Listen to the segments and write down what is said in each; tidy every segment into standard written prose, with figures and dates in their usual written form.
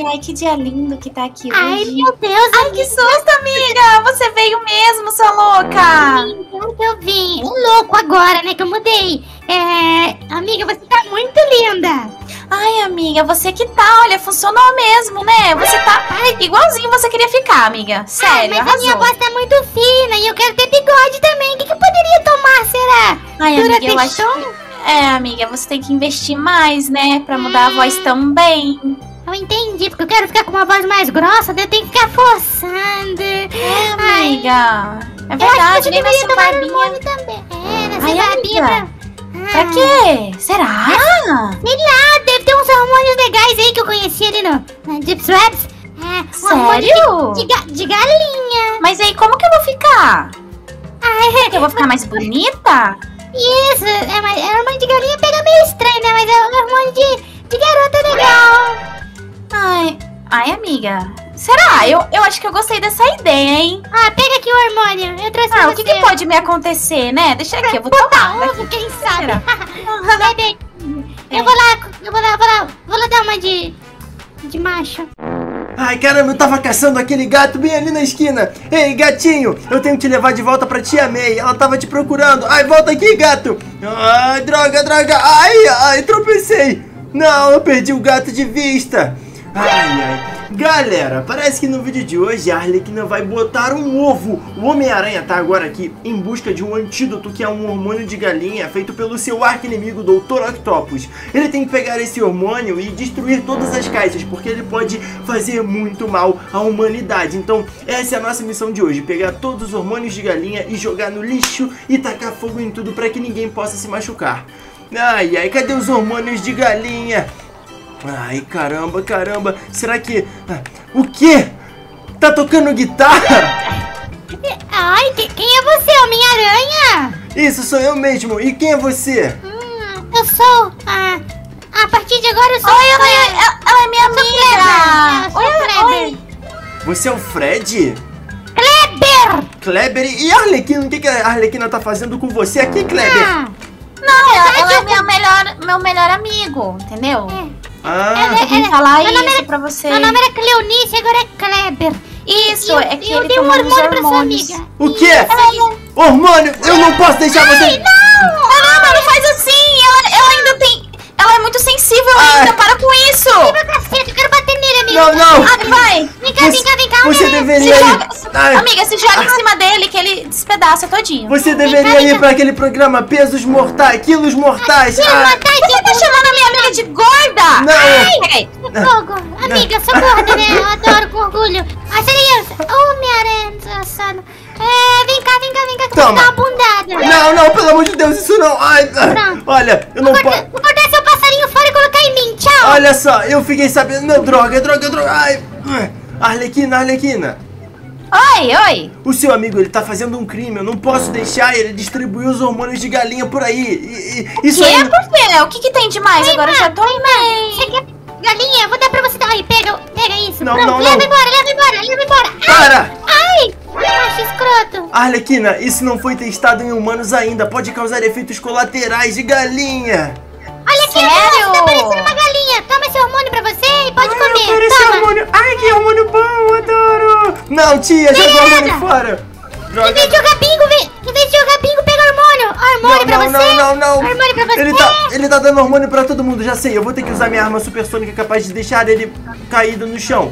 ai, que dia lindo que tá aqui Ai, hoje. meu Deus. Ai, que susto, amiga. Você veio mesmo, sua louca. Então que eu vim. Louco agora, né, que eu mudei. Amiga, você tá muito linda. Ai, amiga, você que tá, olha, funcionou mesmo, né? Você tá igualzinho você queria ficar, amiga. Sério, mas arrasou. a minha voz tá muito fina e eu quero ter bigode também. O que eu poderia tomar, será? Ai, Dura amiga, eu acho que... amiga, você tem que investir mais, né? Pra mudar a voz também. Eu entendi, porque eu quero ficar com uma voz mais grossa, daí eu tenho que ficar forçando. Amiga, é Eu acho verdade, que você nem deveria nasceu tomar barbinha. hormônio também. Nascer Ai, barbinha amiga, pra quê? Será? Sei lá, deve ter uns hormônios legais aí que eu conheci ali no Deep Webs. Sério? De galinha. Mas aí, como que eu vou ficar? Eu vou ficar mais bonita? Isso, mas hormônio de galinha pega meio estranho, né? Mas é hormônio de garota é legal. Ai, amiga. Será? Eu acho que eu gostei dessa ideia, hein? Pega aqui o hormônio. Eu trouxe pra O que você. pode me acontecer, né? Deixa aqui, eu vou tomar. Ovo, quem sabe? Será? Bebê, eu vou lá dar uma de macho. Ai, caramba, eu tava caçando aquele gato bem ali na esquina. Ei, gatinho, eu tenho que te levar de volta pra tia May. Ela tava te procurando. Ai, volta aqui, gato. Ai, droga. Ai, tropecei. Não, eu perdi o gato de vista. Ai. Galera, parece que no vídeo de hoje a Arlequina vai botar um ovo. O Homem-Aranha tá agora aqui em busca de um antídoto que é um hormônio de galinha feito pelo seu arqui-inimigo Dr. Octopus. Ele tem que pegar esse hormônio e destruir todas as caixas, porque ele pode fazer muito mal à humanidade. Então essa é a nossa missão de hoje, pegar todos os hormônios de galinha e jogar no lixo e tacar fogo em tudo para que ninguém possa se machucar. Ai, cadê os hormônios de galinha? Ai, caramba. Será que... o quê? Tá tocando guitarra? Ai, quem é você, Homem-Aranha? Isso, sou eu mesmo. E quem é você? Eu sou... a partir de agora eu sou... Ela é minha amiga. Eu sou Kleber. Você é o Fred? Kleber! E a Arlequina? O que a Arlequina tá fazendo com você aqui, Kleber? Não, ela é meu melhor amigo, entendeu? Eu vim falar isso pra você. Meu nome era Cleonice, agora é Kleber. Isso, é que eu ele dei um tomou uns hormônio pra sua hormônios. amiga. O quê? Hormônio? Eu não posso deixar você... Caramba, não faz assim. Ela ainda tem... Ela é muito sensível ainda, para com isso. Cacete, eu quero bater nele, amigo. Não. Vai. Vem cá. Você deveria ir... Amiga, se joga em cima dele que ele despedaça todinho. Você deveria ir pra aquele programa Pesos Mortais, Quilos Mortais. Você tá chamando a minha amiga de gorda? Não. Fogo. Amiga, eu sou gorda, né? Eu adoro com orgulho. Seria Homem-Aranha desgraçado. Vem cá, que eu vou dar uma bundada. Não, pelo amor de Deus, isso não. Ai, olha, eu não posso... Vou cortar seu passarinho fora e colocar em mim, tchau. Olha só, eu fiquei sabendo... Não, droga. Ai, Arlequina. Oi. O seu amigo, ele tá fazendo um crime. Eu não posso deixar ele distribuir os hormônios de galinha por aí. Isso aí... Por quê? O que tem de mais? Agora eu já tô bem. Você quer galinha? Eu vou dar pra você. Aí, pega isso. Não, Pronto, não. leva embora. Para! Ai, macho escroto. Arlequina, isso não foi testado em humanos ainda. Pode causar efeitos colaterais de galinha. Olha aqui, sério? tá parecendo uma galinha. Toma esse hormônio pra você e pode comer. Eu quero esse Toma. hormônio. Ai, que hormônio bom, adoro. Não, tia, joga o hormônio fora. Em vez de jogar bingo, pega hormônio. Hormônio pra você. Não. Hormônio pra você. Ele tá dando hormônio pra todo mundo, já sei. Eu vou ter que usar minha arma supersônica capaz de deixar ele caído no chão.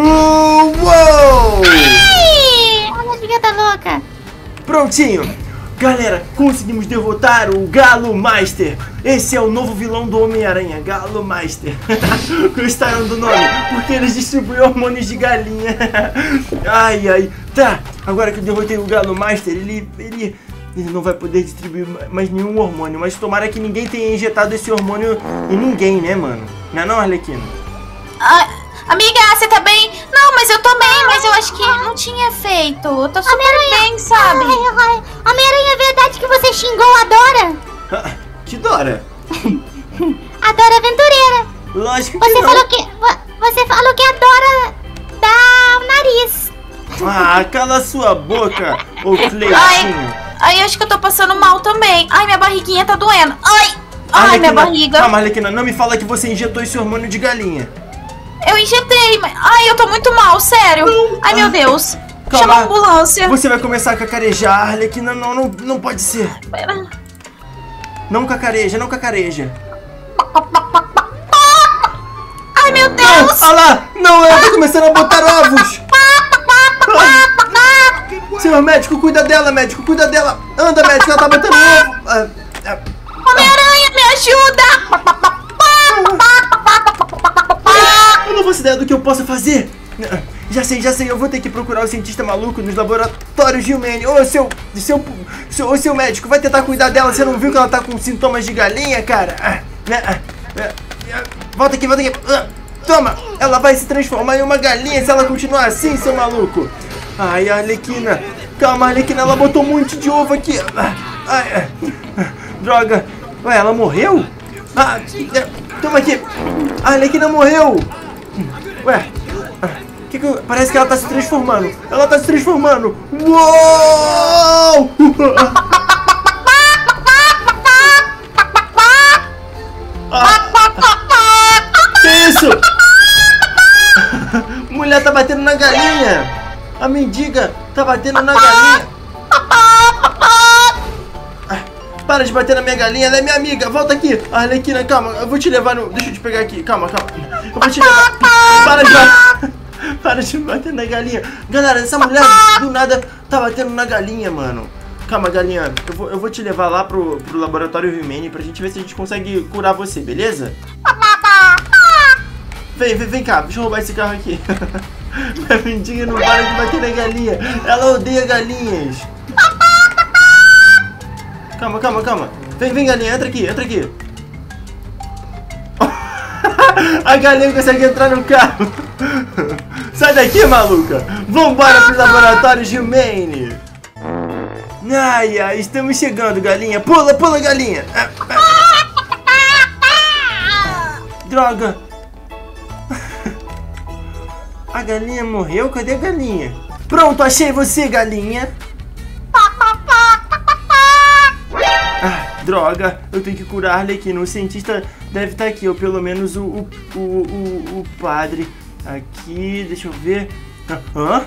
Uou! Ai, olha a filha tá louca. Prontinho. Galera, conseguimos derrotar o Galo Master. Esse é o novo vilão do Homem-Aranha, Galo Master. Gostaram do nome? Porque eles distribuem hormônios de galinha. Ai. Tá, agora que eu derrotei o Galo Master, ele não vai poder distribuir mais nenhum hormônio. Mas tomara que ninguém tenha injetado esse hormônio em ninguém, né, mano? Não, Arlequina? Amiga, você tá bem? Não, mas eu tô bem, mas eu acho que não tinha efeito. Eu tô super bem, sabe? Homem-Aranha, é verdade que você xingou a Dora? Que Dora? A Dora Aventureira. Lógico que Você não. Você falou que a Dora dá o nariz. Cala sua boca, ô Cleitinho. Ai, acho que eu tô passando mal também. Ai, minha barriguinha tá doendo. Ai, minha barriga. Calma, Arlequina, não me fala que você injetou esse hormônio de galinha. Eu injetei, mas... Ai, eu tô muito mal, sério. Ai, meu Deus. Chama a ambulância. Você vai começar a cacarejar, Arlequina. Não pode ser. Pera. Não cacareja, não cacareja. Ai, meu Deus. Olha lá. Não, ela tá começando a botar ovos. Senhor médico, cuida dela, médico. Cuida dela. Anda, médico, ela tá botando ovo. Homem-Aranha, me ajuda. Eu não faço ideia do que eu posso fazer. Já sei, eu vou ter que procurar o cientista maluco nos laboratórios de Humane. Ô, seu médico, vai tentar cuidar dela. Você não viu que ela tá com sintomas de galinha, cara? Volta aqui. Toma, ela vai se transformar em uma galinha se ela continuar assim, seu maluco. Ai, Arlequina. Calma, Arlequina, ela botou um monte de ovo aqui. Ai, droga. Ué, ela morreu? Toma aqui. A Arlequina morreu. Ué, parece que ela tá se transformando. Ela tá se transformando. Uou! Que isso? Mulher tá batendo na galinha. A mendiga tá batendo na galinha. Para de bater na minha galinha, ela é minha amiga. Volta aqui. Arlequina, calma, eu vou te levar no... Deixa eu te pegar aqui, calma. Eu vou te levar. Para de bater na galinha. Galera, essa mulher do nada tá batendo na galinha, mano. Calma, galinha, eu vou te levar lá pro laboratório Humane pra gente ver se a gente consegue curar você, beleza? Vem cá, deixa eu roubar esse carro aqui. A mendiga não para de bater na galinha. Ela odeia galinhas. Calma. Vem, galinha, entra aqui. A galinha consegue entrar no carro. Sai daqui, maluca. Vambora pro laboratório de Humane. Ai, estamos chegando, galinha. Pula, galinha. Droga. A galinha morreu? Cadê a galinha? Pronto, achei você, galinha. Droga, eu tenho que curar a Arlequina. O cientista deve estar aqui, ou pelo menos o padre. Aqui, deixa eu ver. Hã?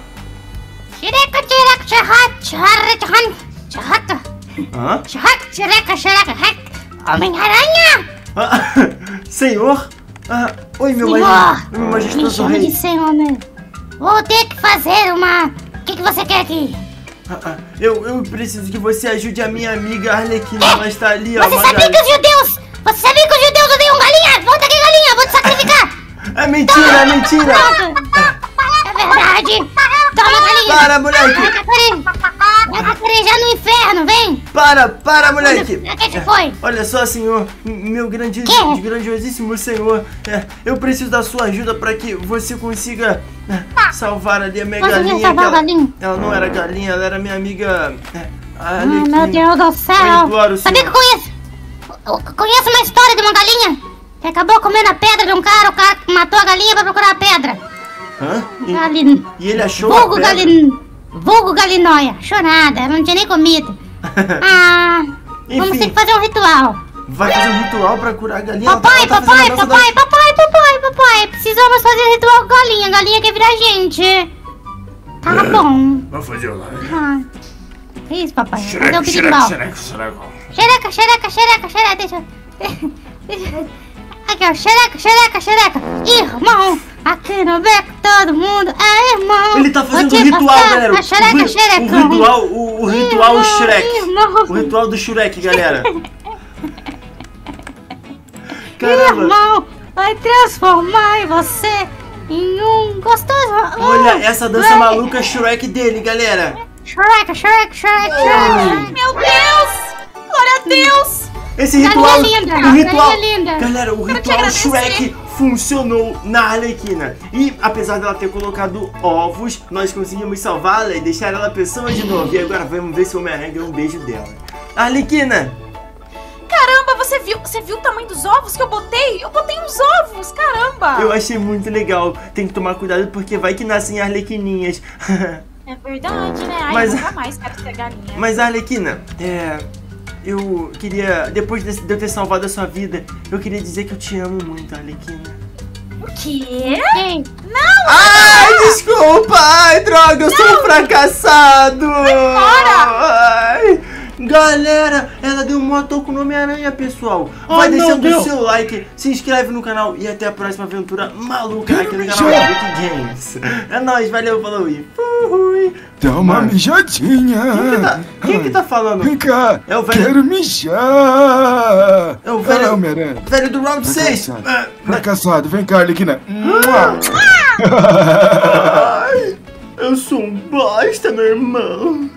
Homem-Aranha! Senhor? Oi, meu majestoso rei. Me chame de senhor mesmo. Vou ter que fazer uma... O que você quer aqui? Eu preciso que você ajude a minha amiga Arlequina. Ela está ali, ó. Você sabia que os judeus odeiam galinha? Volta aqui, galinha, eu vou te sacrificar. É mentira. É verdade. Toma, galinha. Para, moleque. Vai cacarejar no inferno, vem. Para, moleque. Que foi? Olha só, senhor. Meu grandiosíssimo senhor. Eu preciso da sua ajuda para que você consiga salvar ali a minha galinha. Ela não era galinha, ela era minha amiga Arlequina. Meu Deus do céu. Sabia que eu conheço uma história de uma galinha que acabou comendo a pedra de um cara. O cara matou a galinha pra procurar a pedra. E ele achou a pedra? Vulgo galinóia. Achou nada, não tinha nem comido. Vamos ter que fazer um ritual. Vai fazer um ritual pra curar a galinha? Papai, precisamos fazer um ritual com a galinha. A galinha quer virar gente. Tá bom. Vamos fazer lá. Isso, papai. Fazer um pirimbau. Xereca. Deixa. Aqui, ó. Xereca. Irmão, aqui no beco todo mundo é irmão. Ele tá fazendo um ritual, galera. Xereca. O ritual Shrek. O ritual do Shrek, galera. Caramba. Irmão, vai transformar você em um gostoso... Olha essa dança maluca Shrek dele, galera. Shrek. Meu Deus! Glória a Deus! Esse ritual... linda. Galera, o ritual Shrek funcionou na Arlequina. E apesar dela ter colocado ovos, nós conseguimos salvá-la e deixar ela pessoa de novo. E agora vamos ver se o Homem-Aranha ganha um beijo dela. Arlequina! Caramba, você viu o tamanho dos ovos que eu botei? Eu botei uns ovos, caramba! Eu achei muito legal. Tem que tomar cuidado porque vai que nascem arlequininhas. É verdade, né? Ai, Mas... eu nunca mais quero ser galinha. Mas, Arlequina, eu queria, depois de eu ter salvado a sua vida, eu queria dizer que eu te amo muito, Arlequina. O quê? Sim. Ai, desculpa! Ai, droga, eu sou um fracassado! Ai. Galera, ela deu um motor com o Homem-Aranha, pessoal. Vai deixando o seu like, se inscreve no canal e até a próxima aventura maluca aqui no canal da Rick Games. É nóis, valeu, falou e fui. Dá uma mijadinha. Quem que tá falando? Vem cá. É o velho. Quero mijar. É o velho. Homem-Aranha. Velho do round 6. Fracassado. Vem cá, Arlequina. Ai, eu sou um bosta, meu irmão.